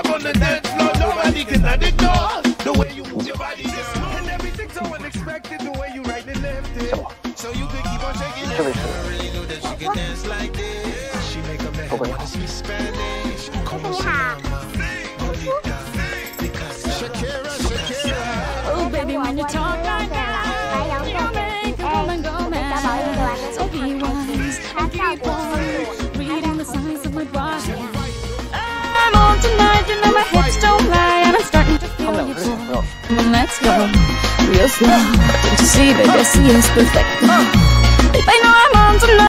up on the dance floor, nobody can ignore the way you move your body, and everything's so unexpected. The way you right and left it, so you could keep on shaking it. Never really knew that she could dance like this. She make a man wanna speak Spanish. Como se llama? Bonita. Because Shakira. Oh baby, when you talk like that, you make a woman go mad. So be wise and keep on reading the signs of my body. I'm on tonight, you know my hips don't lie, and I'm starting to feel you pull. Come on, let's go, real slow. Don't you see, baby, I see it's perfect. Babe, I know I'm on tonight.